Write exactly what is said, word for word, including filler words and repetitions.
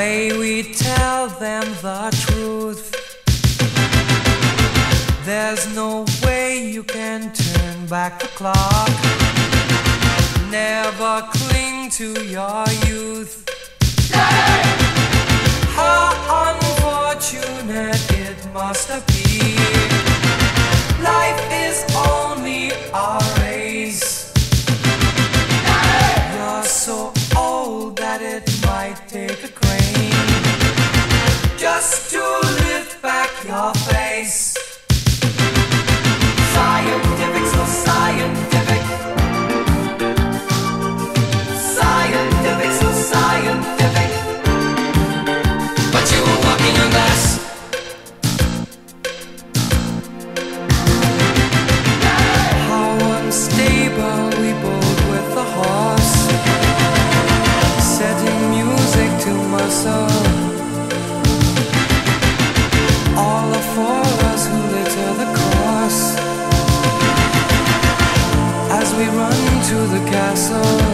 May we tell them the truth. There's no way you can turn back the clock. Never cling to your youth. How unfortunate it must have been. Life is only a race. You're so old that it might take a crane just to lift back your face. Scientific, so scientific. Scientific, so scientific. But you were walking on glass. How unstable we both with the horse, setting music to my soul. All are for us who litter the course as we run to the castle.